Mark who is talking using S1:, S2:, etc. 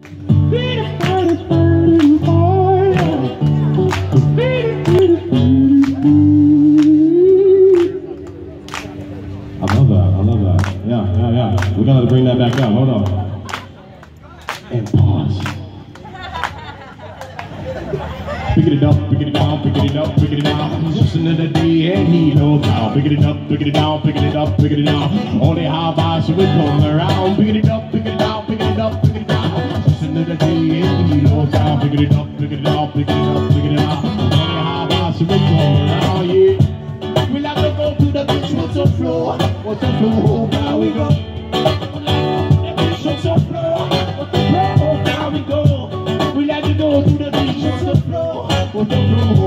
S1: Yeah. We're gonna bring that back up. Hold on. And pause. Pick it up, pick it down, pick it up, pick it down. He's just another day and he knows how. Pick it up, pick it down, pick it up, pick it down. Only how far so we come around. Pick it up, pick it down, pick it up, pick it down. Just another day and he knows how. Pick it up, pick it down, pick it up, pick it down. Only how far so we come around, yeah. We like to go to the beach, what's the floor? What's the floor? Now we go. What's the floor? What's the floor? Now we go. We like to go to the beach, what's the floor? What's the floor?